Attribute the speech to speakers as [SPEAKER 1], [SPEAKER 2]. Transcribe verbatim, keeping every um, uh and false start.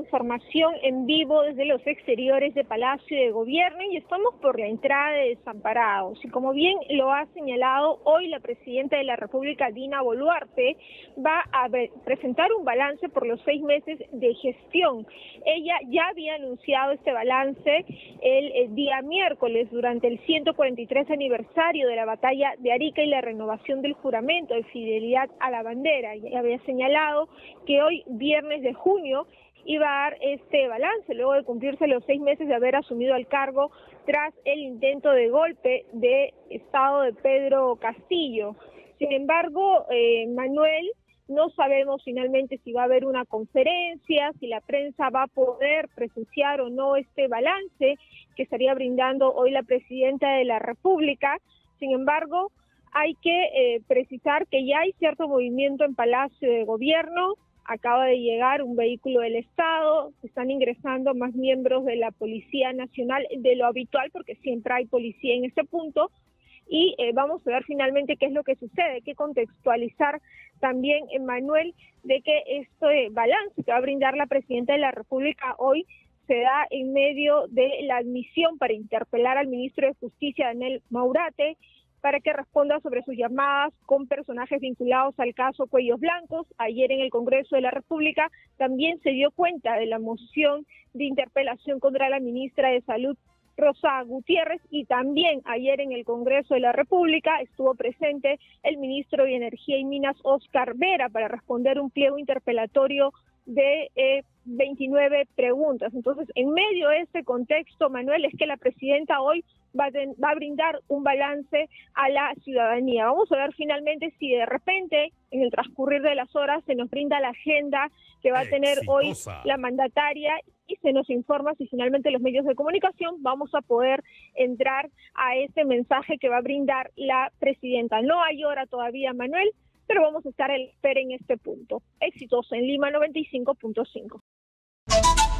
[SPEAKER 1] información en vivo desde los exteriores de Palacio de Gobierno y estamos por la entrada de Desamparados. Y como bien lo ha señalado, hoy la Presidenta de la República, Dina Boluarte, va a presentar un balance por los seis meses de gestión. Ella ya había anunciado este balance el, el día miércoles durante el ciento cuarenta y tres aniversario de la batalla de Arica y la renovación del juramento de fidelidad a la bandera. Y había señalado que hoy, viernes de junio, iba a dar este balance luego de cumplirse los seis meses de haber asumido el cargo tras el intento de golpe de Estado de Pedro Castillo. Sin embargo, eh, Manuel, no sabemos finalmente si va a haber una conferencia, si la prensa va a poder presenciar o no este balance que estaría brindando hoy la Presidenta de la República. Sin embargo, hay que eh, precisar que ya hay cierto movimiento en Palacio de Gobierno. Acaba de llegar un vehículo del Estado, están ingresando más miembros de la Policía Nacional de lo habitual, porque siempre hay policía en este punto, y eh, vamos a ver finalmente qué es lo que sucede. Hay que contextualizar también, Manuel, de que este balance que va a brindar la Presidenta de la República hoy se da en medio de la admisión para interpelar al ministro de Justicia, Daniel Maurate, para que responda sobre sus llamadas con personajes vinculados al caso Cuellos Blancos. Ayer en el Congreso de la República también se dio cuenta de la moción de interpelación contra la ministra de Salud, Rosa Gutiérrez, y también ayer en el Congreso de la República estuvo presente el ministro de Energía y Minas, Oscar Vera, para responder un pliego interpelatorio de eh, veintinueve preguntas. Entonces, en medio de este contexto, Manuel, es que la Presidenta hoy va a, ten, va a brindar un balance a la ciudadanía. Vamos a ver finalmente si de repente, en el transcurrir de las horas, se nos brinda la agenda que va a tener Exitosa. hoy la mandataria y se nos informa si finalmente los medios de comunicación vamos a poder entrar a ese mensaje que va a brindar la Presidenta. No hay hora todavía, Manuel, pero vamos a estar a la espera en este punto. Exitosa en Lima noventa y cinco punto cinco.